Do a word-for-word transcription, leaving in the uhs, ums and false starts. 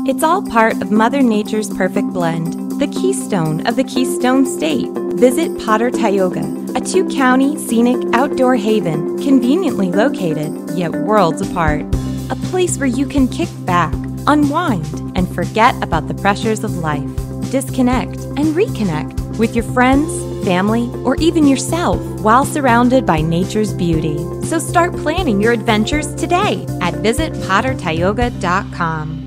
It's all part of Mother Nature's perfect blend, the keystone of the Keystone State. Visit Potter-Tioga, a two-county scenic outdoor haven conveniently located, yet worlds apart. A place where you can kick back, unwind, and forget about the pressures of life. Disconnect and reconnect with your friends, family, or even yourself while surrounded by nature's beauty. So start planning your adventures today at visit Potter Tioga dot com.